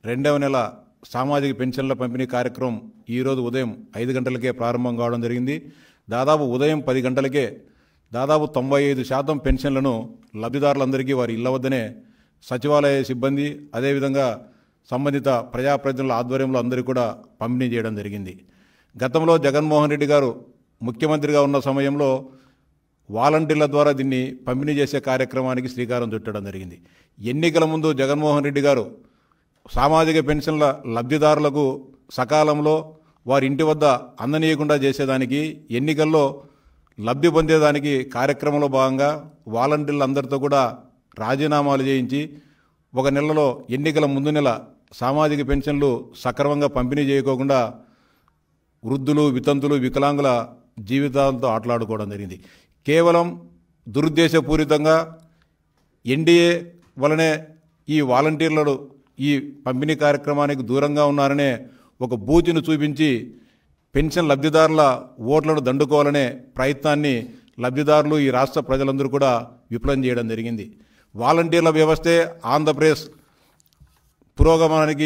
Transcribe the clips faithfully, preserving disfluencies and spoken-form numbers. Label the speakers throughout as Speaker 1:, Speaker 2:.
Speaker 1: రెండవ నెల సామాజిక పెన్షన్ల పంపిణీ కార్యక్రమం ఈరోజు ఉదయం ఐదు గంటలకే ప్రారంభం కావడం జరిగింది. దాదాపు ఉదయం పది గంటలకే దాదాపు తొంభై ఐదు శాతం పెన్షన్లను లబ్ధిదారులందరికీ వారి ఇళ్ల వద్దనే సచివాలయ సిబ్బంది అదేవిధంగా సంబంధిత ప్రజాప్రతినిధుల ఆధ్వర్యంలో అందరికీ కూడా పంపిణీ చేయడం జరిగింది. గతంలో జగన్మోహన్ రెడ్డి గారు ముఖ్యమంత్రిగా ఉన్న సమయంలో వాలంటీర్ల ద్వారా దీన్ని పంపిణీ చేసే కార్యక్రమానికి శ్రీకారం చుట్టడం జరిగింది. ఎన్నికల ముందు జగన్మోహన్ రెడ్డి గారు సామాజిక పెన్షన్ల లబ్ధిదారులకు సకాలంలో వారి ఇంటి వద్ద అందనీయకుండా చేసేదానికి ఎన్నికల్లో లబ్ధి పొందేదానికి కార్యక్రమంలో భాగంగా వాలంటీర్లందరితో కూడా రాజీనామాలు చేయించి ఒక నెలలో ఎన్నికల ముందు నెల సామాజిక పెన్షన్లు సక్రమంగా పంపిణీ చేయకోకుండా వృద్ధులు వితంతులు వికలాంగుల జీవితాలతో ఆటలాడుకోవడం జరిగింది. కేవలం దురుద్దేశపూరితంగా ఎన్డీఏ వలనే ఈ వాలంటీర్లు ఈ పంపిణీ కార్యక్రమానికి దూరంగా ఉన్నారనే ఒక బూచిని చూపించి పెన్షన్ లబ్ధిదారుల ఓట్లను దండుకోవాలనే ప్రయత్నాన్ని లబ్ధిదారులు ఈ రాష్ట్ర ప్రజలందరూ కూడా విఫలం చేయడం జరిగింది. వాలంటీర్ల వ్యవస్థే ఆంధ్రప్రదేశ్ పురోగమనానికి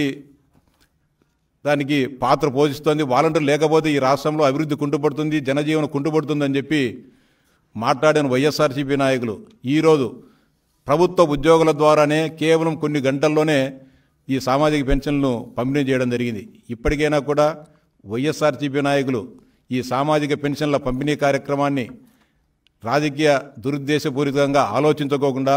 Speaker 1: దానికి పాత్ర పోషిస్తుంది. వాలంటీర్ లేకపోతే ఈ రాష్ట్రంలో అభివృద్ధి కుంటుపడుతుంది, జనజీవనం కుంటుపడుతుందని చెప్పి మాట్లాడిన వైఎస్ఆర్సీపీ నాయకులు ఈరోజు ప్రభుత్వ ఉద్యోగుల ద్వారానే కేవలం కొన్ని గంటల్లోనే ఈ సామాజిక పెన్షన్లను పంపిణీ చేయడం జరిగింది. ఇప్పటికైనా కూడా వైఎస్ఆర్సీపీ నాయకులు ఈ సామాజిక పెన్షన్ల పంపిణీ కార్యక్రమాన్ని రాజకీయ దురుద్దేశపూరితంగా ఆలోచించుకోకుండా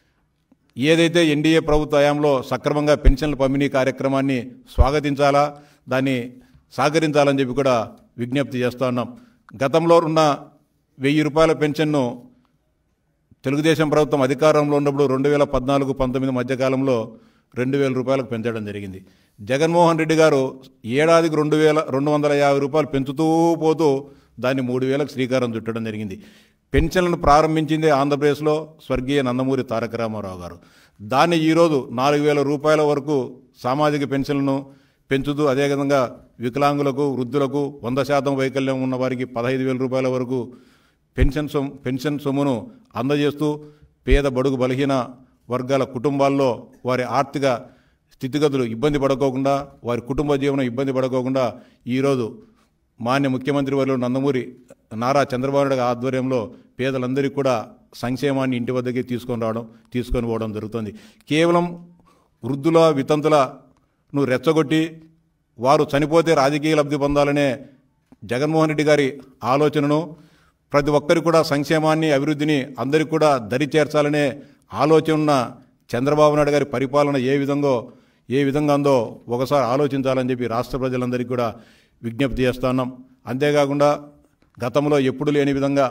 Speaker 1: ఏదైతే ఎన్డీఏ ప్రభుత్వ హయాంలో సక్రమంగా పెన్షన్ల పంపిణీ కార్యక్రమాన్ని స్వాగతించాలా, దాన్ని సహకరించాలని చెప్పి కూడా విజ్ఞప్తి చేస్తూ ఉన్నాం. గతంలో ఉన్న వెయ్యి రూపాయల పెన్షన్ను తెలుగుదేశం ప్రభుత్వం అధికారంలో ఉన్నప్పుడు రెండు వేల పద్నాలుగు పంతొమ్మిది మధ్యకాలంలో రెండు వేల రూపాయలకు పెంచడం జరిగింది. జగన్మోహన్ రెడ్డి గారు ఏడాదికి రెండు వేల రెండు వందల యాభై రూపాయలు పెంచుతూ పోతూ దాన్ని మూడు వేలకు శ్రీకారం చుట్టడం జరిగింది. పెన్షన్లను ప్రారంభించిందే ఆంధ్రప్రదేశ్లో స్వర్గీయ నందమూరి తారక రామారావు గారు. దాన్ని ఈరోజు నాలుగు వేల రూపాయల వరకు సామాజిక పెన్షన్లను పెంచుతూ అదేవిధంగా వికలాంగులకు వృద్ధులకు వంద శాతం వైకల్యం ఉన్న వారికి పదహైదు వేల రూపాయల వరకు పెన్షన్ సొమ్ము పెన్షన్ సొమ్మును అందజేస్తూ పేద బడుగు బలహీన వర్గాల కుటుంబాల్లో వారి ఆర్థిక స్థితిగతులు ఇబ్బంది పడుకోకుండా వారి కుటుంబ జీవనం ఇబ్బంది పడుకోకుండా ఈరోజు మాన్య ముఖ్యమంత్రి వర్యులు నందమూరి నారా చంద్రబాబు నాయుడు ఆధ్వర్యంలో పేదలందరికీ కూడా సంక్షేమాన్ని ఇంటి వద్దకే తీసుకొని రావడం తీసుకొని పోవడం జరుగుతుంది. కేవలం వృద్ధుల వితంతులను రెచ్చగొట్టి వారు చనిపోతే రాజకీయ లబ్ధి పొందాలనే జగన్మోహన్ రెడ్డి గారి ఆలోచనను ప్రతి ఒక్కరికి కూడా సంక్షేమాన్ని అభివృద్ధిని అందరికీ కూడా దరి చేర్చాలనే ఆలోచన ఉన్న చంద్రబాబు నాయుడు గారి పరిపాలన ఏ విధంగా ఏ విధంగా ఉందో ఒకసారి ఆలోచించాలని చెప్పి రాష్ట్ర ప్రజలందరికీ కూడా విజ్ఞప్తి చేస్తున్నాం. అంతేకాకుండా గతంలో ఎప్పుడు లేని విధంగా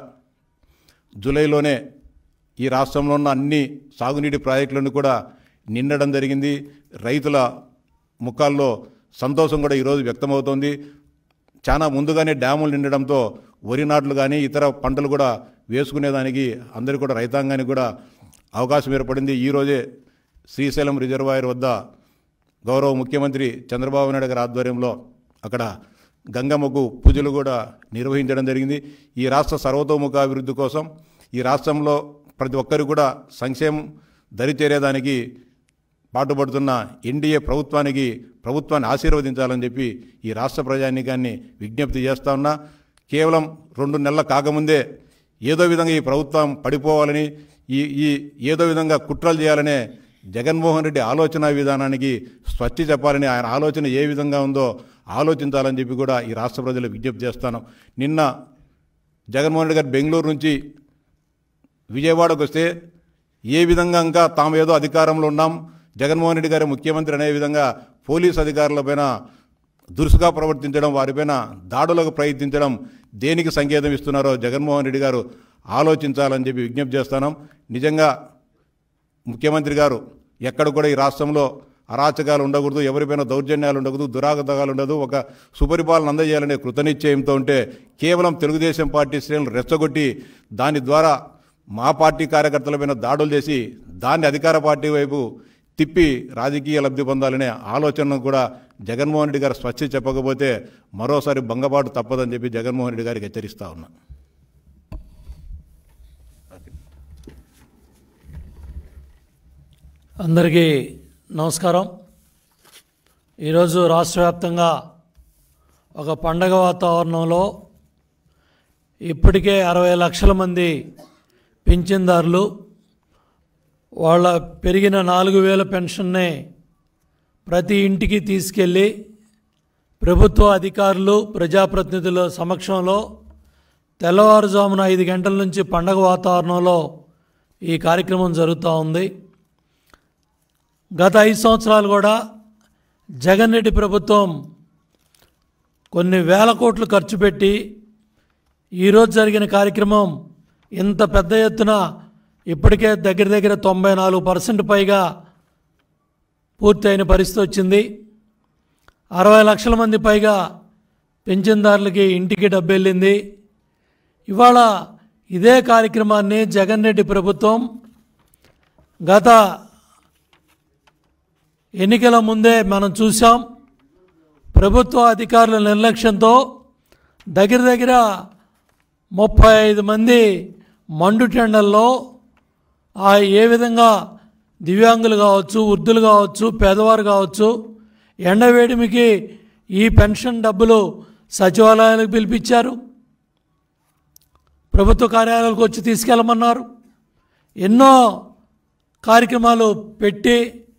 Speaker 1: జూలైలోనే ఈ రాష్ట్రంలో ఉన్న అన్ని సాగునీటి ప్రాజెక్టులను కూడా నిండడం జరిగింది. రైతుల ముఖాల్లో సంతోషం కూడా ఈరోజు వ్యక్తమవుతోంది. చాలా ముందుగానే డ్యాములు నిండడంతో వరి నాట్లు కానీ ఇతర పంటలు కూడా వేసుకునేదానికి అందరికీ కూడా రైతాంగానికి కూడా అవకాశం ఏర్పడింది. ఈరోజే శ్రీశైలం రిజర్వాయర్ వద్ద గౌరవ ముఖ్యమంత్రి చంద్రబాబు నాయుడు గారి ఆధ్వర్యంలో అక్కడ గంగమ్మకు పూజలు కూడా నిర్వహించడం జరిగింది. ఈ రాష్ట్ర సర్వతోముఖ అభివృద్ధి కోసం ఈ రాష్ట్రంలో ప్రతి ఒక్కరు కూడా సంక్షేమం దరిచేరేదానికి పాటుపడుతున్న ఎన్డీఏ ప్రభుత్వానికి ప్రభుత్వాన్ని ఆశీర్వదించాలని చెప్పి ఈ రాష్ట్ర ప్రజానీకాన్ని విజ్ఞప్తి చేస్తా ఉన్నా. కేవలం రెండు నెలల కాకముందే ఏదో విధంగా ఈ ప్రభుత్వం పడిపోవాలని ఈ ఈ ఏదో విధంగా కుట్రలు చేయాలనే జగన్మోహన్ రెడ్డి ఆలోచన విధానానికి స్వస్తి చెప్పాలని ఆయన ఆలోచన ఏ విధంగా ఉందో ఆలోచించాలని చెప్పి కూడా ఈ రాష్ట్ర ప్రజలు విజ్ఞప్తి చేస్తాను. నిన్న జగన్మోహన్ రెడ్డి గారు బెంగళూరు నుంచి విజయవాడకు వస్తే ఏ విధంగా ఇంకా తాము ఏదో అధికారంలో ఉన్నాం జగన్మోహన్ రెడ్డి గారి ముఖ్యమంత్రి అనే విధంగా పోలీసు అధికారులపైన దురుసుగా ప్రవర్తించడం వారిపైన దాడులకు ప్రయత్నించడం దేనికి సంకేతం ఇస్తున్నారో జగన్మోహన్ రెడ్డి గారు ఆలోచించాలని చెప్పి విజ్ఞప్తి చేస్తున్నాం. నిజంగా ముఖ్యమంత్రి గారు ఎక్కడ కూడా ఈ రాష్ట్రంలో అరాచకాలు ఉండకూడదు, ఎవరిపైన దౌర్జన్యాలు ఉండకూడదు, దురాగతాలు ఉండదు, ఒక సుపరిపాలన అందజేయాలనే కృతనిశ్చయంతో ఉంటే కేవలం తెలుగుదేశం పార్టీ శ్రేణులు రెచ్చగొట్టి దాని ద్వారా మా పార్టీ కార్యకర్తలపైన దాడులు చేసి దాన్ని అధికార పార్టీ వైపు తిప్పి రాజకీయ లబ్ధి పొందాలనే ఆలోచనను కూడా జగన్మోహన్ రెడ్డి గారు స్వచ్ఛ చెప్పకపోతే మరోసారి భంగపాటు తప్పదని చెప్పి జగన్మోహన్ రెడ్డి గారికి హెచ్చరిస్తా ఉన్నా.
Speaker 2: అందరికీ నమస్కారం. ఈరోజు రాష్ట్ర వ్యాప్తంగా ఒక పండగ వాతావరణంలో ఇప్పటికే అరవై లక్షల మంది పింఛన్దారులు వాళ్ళ పెరిగిన నాలుగు వేల పెన్షన్నే ప్రతి ఇంటికి తీసుకెళ్ళి ప్రభుత్వ అధికారులు ప్రజాప్రతినిధుల సమక్షంలో తెల్లవారుజామున ఐదు గంటల నుంచి పండగ వాతావరణంలో ఈ కార్యక్రమం జరుగుతూ ఉంది. గత ఐదు సంవత్సరాలు కూడా జగన్ రెడ్డి ప్రభుత్వం కొన్ని వేల కోట్లు ఖర్చు పెట్టి ఈరోజు జరిగిన కార్యక్రమం ఇంత పెద్ద ఎత్తున ఇప్పటికే దగ్గర దగ్గర తొంభై నాలుగు పర్సెంట్ పైగా పూర్తయిన పరిస్థితి వచ్చింది. అరవై లక్షల మంది పైగా పింఛన్దారులకి ఇంటికి డబ్బు వెళ్ళింది. ఇవాళ ఇదే కార్యక్రమాన్ని జగన్ రెడ్డి ప్రభుత్వం గత ఎన్నికల ముందే మనం చూసాం. ప్రభుత్వ అధికారుల నిర్లక్ష్యంతో దగ్గర దగ్గర ముప్పై ఐదు మంది మండు టెండల్లో ఆ ఏ విధంగా దివ్యాంగులు కావచ్చు, వృద్ధులు కావచ్చు, పేదవారు కావచ్చు, ఎండవేడిమికి ఈ పెన్షన్ డబ్బులు సచివాలయాలకు పిలిపించారు, ప్రభుత్వ కార్యాలయాలకు వచ్చి తీసుకెళ్ళమన్నారు. ఎన్నో కార్యక్రమాలు పెట్టి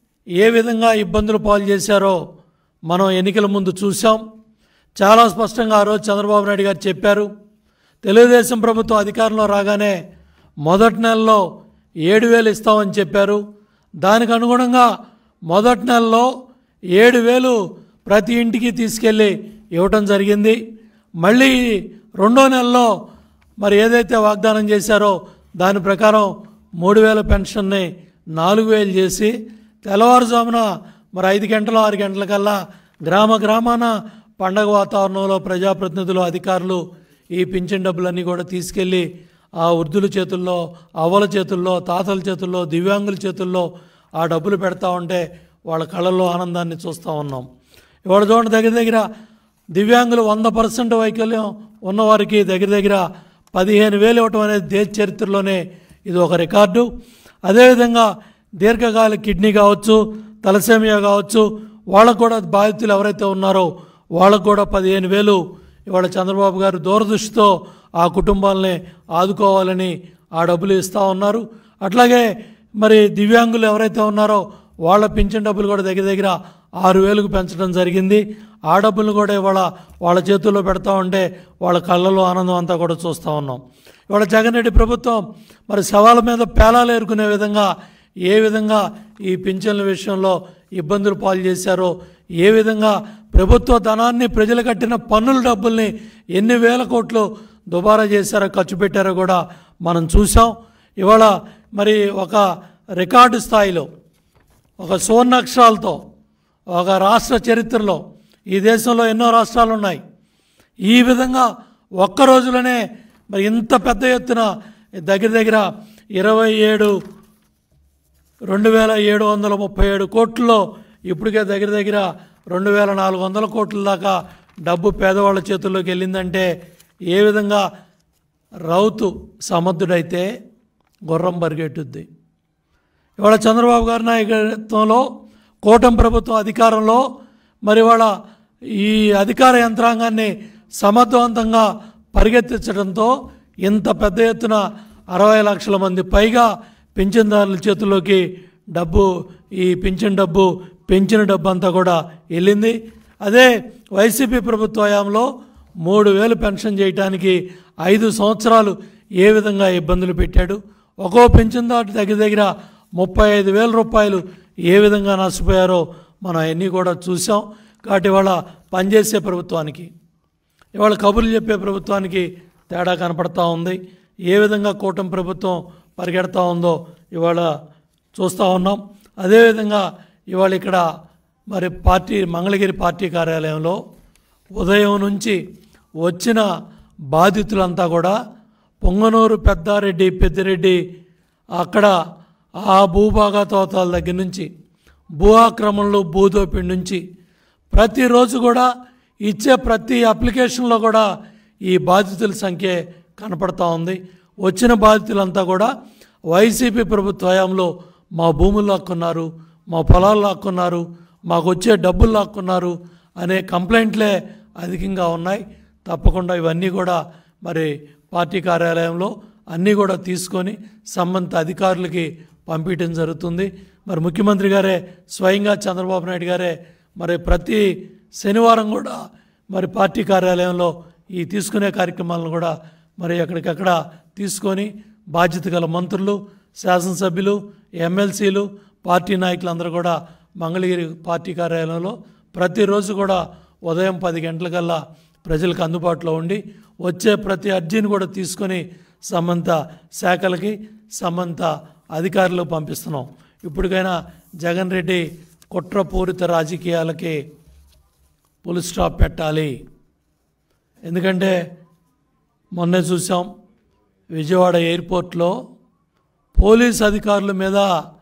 Speaker 2: ఏ విధంగా ఇబ్బందులు పాలు చేశారో మనం ఎన్నికల ముందు చూసాం. చాలా స్పష్టంగా ఆ రోజు చంద్రబాబు నాయుడు గారు చెప్పారు. తెలుగుదేశం ప్రభుత్వం అధికారంలో రాగానే మొదటి నెలలో ఏడు వేలు ఇస్తామని చెప్పారు. దానికి అనుగుణంగా మొదటి నెలలో ఏడు వేలు ప్రతి ఇంటికి తీసుకెళ్ళి ఇవ్వటం జరిగింది. మళ్ళీ రెండో నెలలో మరి ఏదైతే వాగ్దానం చేశారో దాని ప్రకారం మూడు వేల పెన్షన్ని నాలుగు వేలు చేసి తెల్లవారుజామున మరి ఐదు గంటలు ఆరు గంటల కల్లా గ్రామ గ్రామాన పండగ వాతావరణంలో ప్రజాప్రతినిధులు అధికారులు ఈ పింఛన్ డబ్బులన్నీ కూడా తీసుకెళ్ళి ఆ వృద్ధుల చేతుల్లో, అవ్వల చేతుల్లో, తాతల చేతుల్లో, దివ్యాంగుల చేతుల్లో ఆ డబ్బులు పెడతా ఉంటే వాళ్ళ కళ్ళల్లో ఆనందాన్ని చూస్తూ ఉన్నాం. ఇవాళ చూడండి, దగ్గర దగ్గర దివ్యాంగులు వంద పర్సెంట్ వైకల్యం ఉన్నవారికి దగ్గర దగ్గర పదిహేను వేలు ఇవ్వటం అనేది దేశ చరిత్రలోనే ఇది ఒక రికార్డు. అదేవిధంగా దీర్ఘకాలిక కిడ్నీ కావచ్చు, తలసేమియా కావచ్చు, వాళ్ళకు కూడా బాధితులు ఎవరైతే ఉన్నారో వాళ్ళకు కూడా పదిహేను వేలు ఇవాళ చంద్రబాబు గారు దూరదృష్టితో ఆ కుటుంబాలని ఆదుకోవాలని ఆ డబ్బులు ఇస్తూ ఉన్నారు. అట్లాగే మరి దివ్యాంగులు ఎవరైతే ఉన్నారో వాళ్ళ పింఛన్ డబ్బులు కూడా దగ్గర దగ్గర ఆరు వేలకు పెంచడం జరిగింది. ఆ డబ్బులు కూడా ఇవాళ వాళ్ళ చేతుల్లో పెడతా ఉంటే వాళ్ళ కళ్ళలో ఆనందం అంతా కూడా చూస్తూ ఉన్నాం. ఇవాళ జగన్ రెడ్డి ప్రభుత్వం మరి శవాల మీద పేలాలు ఏరుకునే విధంగా ఏ విధంగా ఈ పింఛన్ల విషయంలో ఇబ్బందులు పాలు చేశారో, ఏ విధంగా ప్రభుత్వ ధనాన్ని, ప్రజలు కట్టిన పన్నుల డబ్బుల్ని ఎన్ని వేల కోట్లు దుబారా చేశారో, ఖర్చు పెట్టారో కూడా మనం చూసాం. ఇవాళ మరి ఒక రికార్డు స్థాయిలో ఒక సువర్ణాక్షరాలతో ఒక రాష్ట్ర చరిత్రలో, ఈ దేశంలో ఎన్నో రాష్ట్రాలు ఉన్నాయి, ఈ విధంగా ఒక్క రోజులోనే మరి ఇంత పెద్ద ఎత్తున దగ్గర దగ్గర ఇరవై ఏడు రెండు వేల ఏడు వందల ముప్పై ఏడు కోట్లలో ఇప్పటికే దగ్గర దగ్గర రెండు వేల నాలుగు వందల కోట్ల దాకా డబ్బు పేదవాళ్ళ చేతుల్లోకి వెళ్ళిందంటే ఏ విధంగా రౌతు సమర్థుడైతే గుర్రం పరిగెట్టుద్ది. ఇవాళ చంద్రబాబు గారి నాయకత్వంలో కూటమి ప్రభుత్వం అధికారంలో మరి ఇవాళ ఈ అధికార యంత్రాంగాన్ని సమర్థవంతంగా పరిగెత్తించడంతో ఇంత పెద్ద ఎత్తున అరవై లక్షల మంది పైగా పింఛన్దారుల చేతుల్లోకి డబ్బు, ఈ పింఛన్ డబ్బు, పెంచిన డబ్బు అంతా కూడా వెళ్ళింది. అదే వైసీపీ ప్రభుత్వ హయాంలో మూడు వేలు పెన్షన్ చేయడానికి ఐదు సంవత్సరాలు ఏ విధంగా ఇబ్బందులు పెట్టాడు. ఒక్కో పెన్షన్దారు దగ్గర దగ్గర ముప్పై ఐదు వేల రూపాయలు ఏ విధంగా నష్టపోయారో మనం అన్నీ కూడా చూసాం. కాబట్టి ఇవాళ పనిచేసే ప్రభుత్వానికి, ఇవాళ కబుర్లు చెప్పే ప్రభుత్వానికి తేడా కనపడతా ఉంది. ఏ విధంగా కూటమి ప్రభుత్వం పరిగెడతా ఉందో ఇవాళ చూస్తూ ఉన్నాం. అదేవిధంగా ఇవాళ ఇక్కడ మరి పార్టీ మంగళగిరి పార్టీ కార్యాలయంలో ఉదయం నుంచి వచ్చిన బాధితులంతా కూడా పొంగనూరు, పెద్దారెడ్డి, పెద్దిరెడ్డి, అక్కడ ఆ భూభాగా తోతాల దగ్గర నుంచి, భూ ఆక్రమణలు, భూదోపిడి నుంచి ప్రతిరోజు కూడా ఇచ్చే ప్రతి అప్లికేషన్లో కూడా ఈ బాధితుల సంఖ్య కనపడతా ఉంది. వచ్చిన బాధితులంతా కూడా వైసీపీ ప్రభుత్వ హయాంలో మా భూములు లాక్కున్నారు, మా పొలాలు లాక్కున్నారు, మాకు వచ్చే డబ్బులు లాక్కున్నారు అనే కంప్లైంట్లే అధికంగా ఉన్నాయి. తప్పకుండా ఇవన్నీ కూడా మరి పార్టీ కార్యాలయంలో అన్నీ కూడా తీసుకొని సంబంధిత అధికారులకి పంపించడం జరుగుతుంది. మరి ముఖ్యమంత్రి గారే స్వయంగా చంద్రబాబు నాయుడు గారే మరి ప్రతి శనివారం కూడా మరి పార్టీ కార్యాలయంలో ఈ తీసుకునే కార్యక్రమాలను కూడా మరి ఎక్కడికక్కడ తీసుకొని బాధ్యత గల మంత్రులు, శాసనసభ్యులు, ఎమ్మెల్సీలు, పార్టీ నాయకులందరూ కూడా మంగళగిరి పార్టీ కార్యాలయంలో ప్రతిరోజు కూడా ఉదయం పది గంటలకల్లా ప్రజలకు అందుబాటులో ఉండి వచ్చే ప్రతి అర్జీని కూడా తీసుకొని సంబంధిత శాఖలకి సంబంధిత అధికారులకు పంపిస్తున్నాం. ఇప్పటికైనా జగన్ రెడ్డి కుట్రపూరిత రాజకీయాలకి ఫుల్ స్టాప్ పెట్టాలి. ఎందుకంటే మొన్నే చూసాం విజయవాడ ఎయిర్పోర్ట్లో పోలీస్ అధికారుల మీద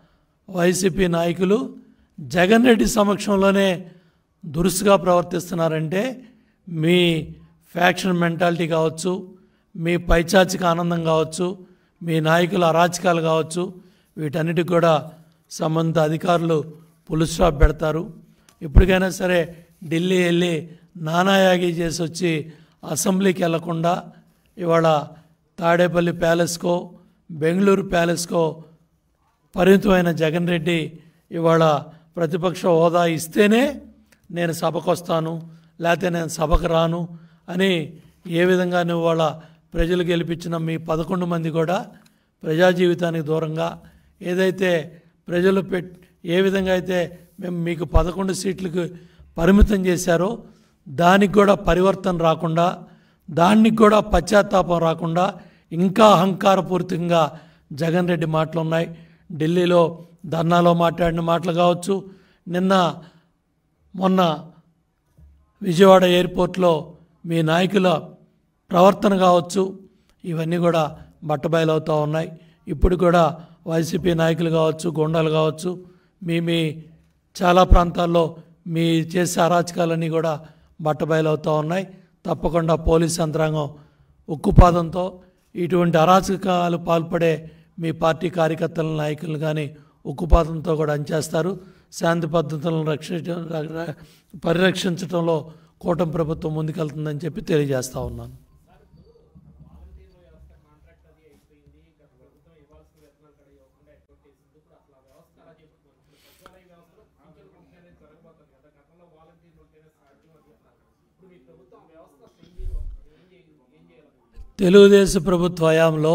Speaker 2: వైసీపీ నాయకులు జగన్ రెడ్డి సమక్షంలోనే దురుసుగా ప్రవర్తిస్తున్నారంటే మీ ఫ్యాక్షన్ మెంటాలిటీ కావచ్చు, మీ పైచాచిక ఆనందం కావచ్చు, మీ నాయకుల అరాచకాలు కావచ్చు, వీటన్నిటికి కూడా సంబంధిత అధికారులు ఫుల్ స్టాప్ పెడతారు. ఇప్పటికైనా సరే ఢిల్లీ వెళ్ళి నానాయాగి చేసి వచ్చి అసెంబ్లీకి వెళ్లకుండా ఇవాళ తాడేపల్లి ప్యాలెస్కో బెంగళూరు ప్యాలెస్కో పరిమితమైన జగన్ రెడ్డి ఇవాళ ప్రతిపక్ష హోదా ఇస్తేనే నేను సభకు వస్తాను, లేకపోతే నేను సభకు రాను అని ఏ విధంగా నువ్వు వాళ్ళ ప్రజలు గెలిపించిన మీ పదకొండు మంది కూడా ప్రజా జీవితానికి దూరంగా ఏదైతే ప్రజలు పెట్ ఏ విధంగా అయితే మేము మీకు పదకొండు సీట్లకు పరిమితం చేశారో దానికి కూడా పరివర్తన రాకుండా, దానికి కూడా పశ్చాత్తాపం రాకుండా ఇంకా అహంకారపూరితంగా జగన్ రెడ్డి మాటలు ఉన్నాయి. ఢిల్లీలో ధర్నాలో మాట్లాడిన మాటలు కావచ్చు, నిన్న మొన్న విజయవాడ ఎయిర్పోర్ట్లో మీ నాయకుల ప్రవర్తన కావచ్చు, ఇవన్నీ కూడా బట్టబయలవుతూ ఉన్నాయి. ఇప్పుడు కూడా వైసీపీ నాయకులు కావచ్చు, గుండాలు కావచ్చు, మీ మీ చాలా ప్రాంతాల్లో మీ చేసే అరాచకాలన్నీ కూడా బట్టబయలవుతూ ఉన్నాయి. తప్పకుండా పోలీస్ యంత్రాంగం ఉక్కుపాదంతో ఇటువంటి అరాచకాలు పాల్పడే మీ పార్టీ కార్యకర్తల నాయకులను కానీ ఉక్కుపాదంతో కూడా అంచేస్తారు. శాంతి పద్ధతులను రక్షించ పరిరక్షించడంలో కూటమి ప్రభుత్వం ముందుకెళ్తుందని చెప్పి తెలియజేస్తూ ఉన్నాను. తెలుగుదేశం ప్రభుత్వ హయాంలో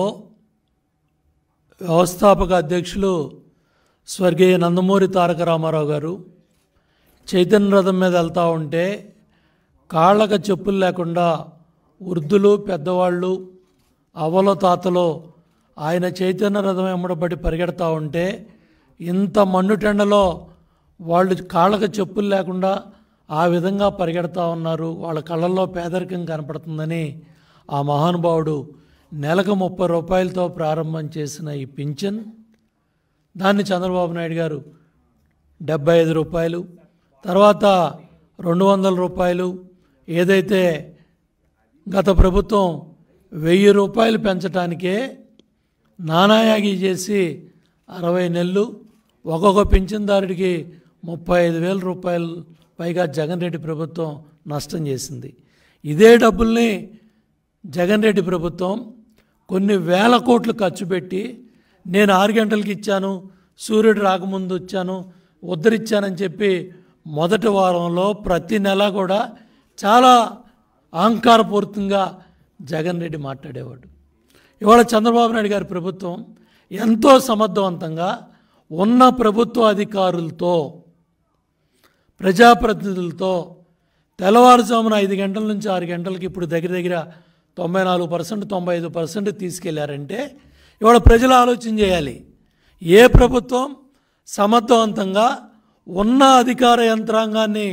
Speaker 2: వ్యవస్థాపక అధ్యక్షులు స్వర్గీయ నందమూరి తారక రామారావు గారు చైతన్య రథం మీద వెళ్తూ ఉంటే కాళ్ళకు చెప్పులు లేకుండా వృద్ధులు, పెద్దవాళ్ళు, అవ్వలో తాతలో ఆయన చైతన్య రథం వెంబడబడి పరిగెడతా ఉంటే ఇంత మండుటెండలో వాళ్ళు కాళ్ళకు చెప్పులు లేకుండా ఆ విధంగా పరిగెడతా ఉన్నారు. వాళ్ళ కళ్ళల్లో పేదరికం కనపడుతుందని ఆ మహానుభావుడు నెలకు ముప్పై రూపాయలతో ప్రారంభం చేసిన ఈ పింఛన్ దాన్ని చంద్రబాబు నాయుడు గారు డెబ్బై ఐదు రూపాయలు తర్వాత రెండు వందల రూపాయలు ఏదైతే గత ప్రభుత్వం వెయ్యి రూపాయలు పెంచడానికే నానాయాగి చేసి అరవై నెలలు ఒక్కొక్క పింఛన్దారుడికి ముప్పై ఐదు వేల రూపాయలు పైగా జగన్ రెడ్డి ప్రభుత్వం నష్టం చేసింది. ఇదే డబ్బుల్ని జగన్ రెడ్డి ప్రభుత్వం కొన్ని వేల కోట్లు ఖర్చు పెట్టి నేను ఆరు గంటలకి ఇచ్చాను, సూర్యుడు రాకముందు వచ్చాను, ఉద్ధరించానని చెప్పి మొదటి వారంలో ప్రతి నెల కూడా చాలా అహంకారపూరితంగా జగన్ రెడ్డి మాట్లాడేవాడు. ఇవాళ చంద్రబాబు నాయుడు గారి ప్రభుత్వం ఎంతో సమర్థవంతంగా ఉన్న ప్రభుత్వ అధికారులతో, ప్రజాప్రతినిధులతో తెల్లవారుజామున ఐదు గంటల నుంచి ఆరు గంటలకి ఇప్పుడు దగ్గర దగ్గర తొంభై నాలుగు పర్సెంట్ తొంభై ఐదు పర్సెంట్ తీసుకెళ్లారంటే ఇవాళ ప్రజలు ఆలోచన చేయాలి. ఏ ప్రభుత్వం సమర్థవంతంగా ఉన్న అధికార యంత్రాంగాన్ని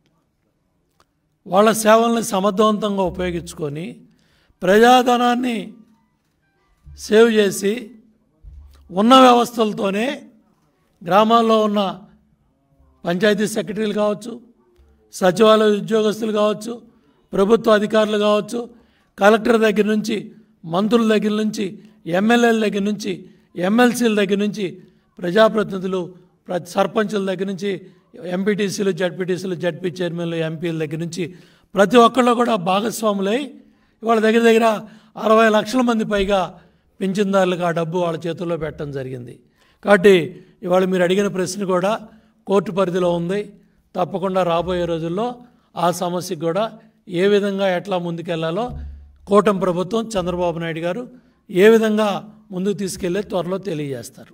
Speaker 2: వాళ్ళ సేవల్ని సమర్థవంతంగా ఉపయోగించుకొని ప్రజాధనాన్ని సేవ్ చేసి ఉన్న వ్యవస్థలతోనే గ్రామాల్లో ఉన్న పంచాయతీ సెక్రటరీలు కావచ్చు, సచివాలయ ఉద్యోగస్తులు కావచ్చు, ప్రభుత్వ అధికారులు కావచ్చు, కలెక్టర్ దగ్గర నుంచి మంత్రుల దగ్గర నుంచి ఎమ్మెల్యేల దగ్గర నుంచి ఎమ్మెల్సీల దగ్గర నుంచి ప్రజాప్రతినిధులు సర్పంచుల దగ్గర నుంచి ఎంపీటీసీలు జడ్పీటీసీలు జడ్పీ చైర్మన్లు ఎంపీల దగ్గర నుంచి ప్రతి ఒక్కళ్ళు కూడా భాగస్వాములై ఇవాళ దగ్గర దగ్గర అరవై లక్షల మంది పైగా పింఛన్దారులకు ఆ డబ్బు వాళ్ళ చేతుల్లో పెట్టడం జరిగింది. కాబట్టి ఇవాళ మీరు అడిగిన ప్రశ్న కూడా కోర్టు పరిధిలో ఉంది. తప్పకుండా రాబోయే రోజుల్లో ఆ సమస్యకు కూడా ఏ విధంగా ఎట్లా ముందుకెళ్లాలో కూటమి ప్రభుత్వం చంద్రబాబు నాయుడు గారు ఏ విధంగా ముందుకు తీసుకెళ్లే త్వరలో తెలియజేస్తారు.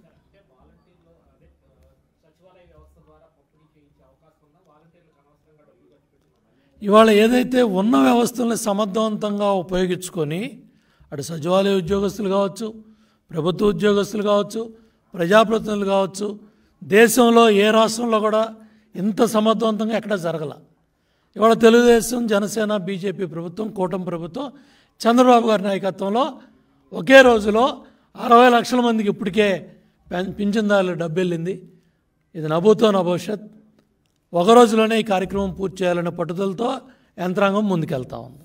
Speaker 2: ఇవాళ ఏదైతే ఉన్న వ్యవస్థలను సమర్థవంతంగా ఉపయోగించుకొని అటు సచివాలయ ఉద్యోగస్తులు కావచ్చు, ప్రభుత్వ ఉద్యోగస్తులు కావచ్చు, ప్రజాప్రతినిధులు కావచ్చు, దేశంలో ఏ రాష్ట్రంలో కూడా ఇంత సమర్థవంతంగా ఎక్కడ జరగల. ఇవాళ తెలుగుదేశం, జనసేన, బీజేపీ ప్రభుత్వం, కూటమి ప్రభుత్వం చంద్రబాబు గారి నాయకత్వంలో ఒకే రోజులో అరవై లక్షల మందికి ఇప్పటికే పింఛన్దారులు డబ్బు వెళ్ళింది. ఇది నభూతో నభవిష్యత్. ఒక రోజులోనే ఈ కార్యక్రమం పూర్తి చేయాలనే పట్టుదలతో యంత్రాంగం ముందుకెళ్తా ఉంది.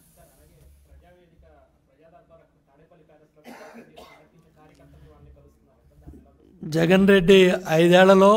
Speaker 2: జగన్ రెడ్డి ఐదేళ్లలో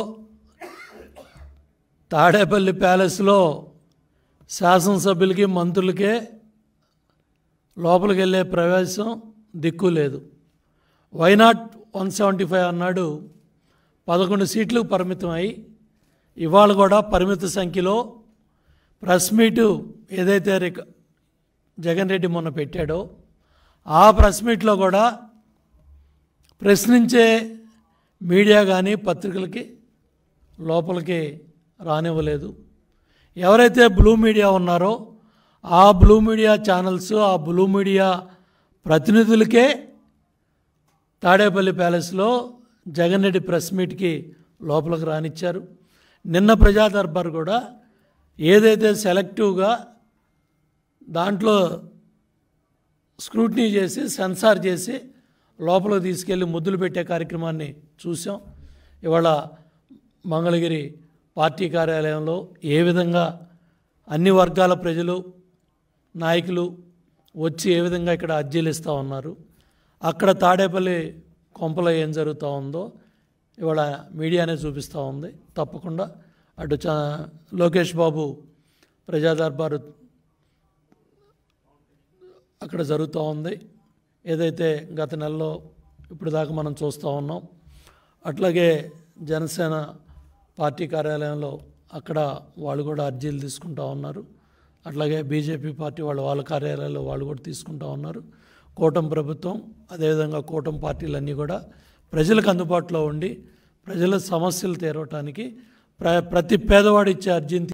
Speaker 2: తాడేపల్లి ప్యాలెస్లో శాసనసభ్యులకి మంత్రులకే లోపలికి వెళ్ళే ప్రవేశం దిక్కు లేదు. వైనాట్ వన్ సెవెంటీ ఫైవ్ అన్నాడు, పదకొండు సీట్లకు పరిమితం అయి ఇవాళ కూడా పరిమిత సంఖ్యలో ప్రెస్ మీటు ఏదైతే రిక జగన్ రెడ్డి మొన్న పెట్టాడో ఆ ప్రెస్ మీట్లో కూడా ప్రశ్నించే మీడియా కానీ పత్రికలకి లోపలికి రానివ్వలేదు. ఎవరైతే బ్లూ మీడియా ఉన్నారో ఆ బ్లూ మీడియా ఛానల్స్, ఆ బ్లూ మీడియా ప్రతినిధులకే తాడేపల్లి ప్యాలెస్లో జగన్ రెడ్డి ప్రెస్ మీట్కి లోపలికి రానిచ్చారు. నిన్న ప్రజా దర్బార్ కూడా ఏదైతే సెలెక్టివ్గా దాంట్లో స్క్రూటినీ చేసి సెన్సార్ చేసి లోపలికి తీసుకెళ్ళి ముద్దులు పెట్టే కార్యక్రమాన్ని చూసాం. ఇవాళ మంగళగిరి పార్టీ కార్యాలయంలో ఏ విధంగా అన్ని వర్గాల ప్రజలు, నాయకులు వచ్చి ఏ విధంగా ఇక్కడ అర్జీలు ఇస్తూ ఉన్నారు, అక్కడ తాడేపల్లి కొంపలో ఏం జరుగుతూ ఉందో ఇవాళ మీడియానే చూపిస్తూ ఉంది. తప్పకుండా అటు చ లోకేష్ బాబు ప్రజా దర్బారు అక్కడ జరుగుతూ ఉంది. ఏదైతే గత నెలలో ఇప్పుడు దాకా మనం చూస్తూ ఉన్నాం. అట్లాగే జనసేన పార్టీ కార్యాలయంలో అక్కడ వాళ్ళు కూడా అర్జీలు తీసుకుంటూ ఉన్నారు. అట్లాగే బీజేపీ పార్టీ వాళ్ళు వాళ్ళ కార్యాలయాల్లో వాళ్ళు కూడా తీసుకుంటూ ఉన్నారు. కూటమి ప్రభుత్వం అదేవిధంగా కూటమి పార్టీలన్నీ కూడా ప్రజలకు అందుబాటులో ఉండి ప్రజల సమస్యలు తీరవటానికి ప్ర ప్రతి పేదవాడు ఇచ్చే అర్జీని